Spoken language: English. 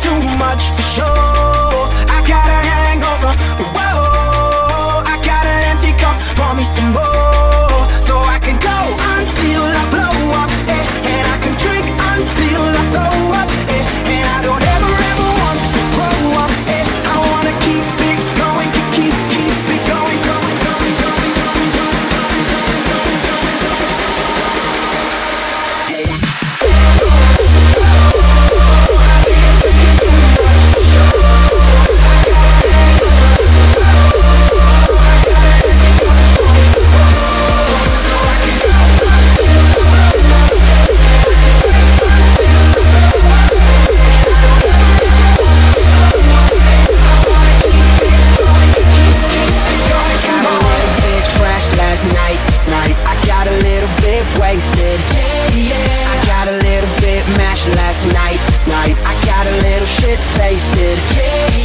too much for sure. I got a hangover, whoa. I got an empty cup, pour me some more, so I can go until I blow up, and I can drink until I throw up, and I don't ever want to grow up, I wanna keep it going, keep it going, going, going, going, going, going, going, going, going, last night, I got a little shit faced.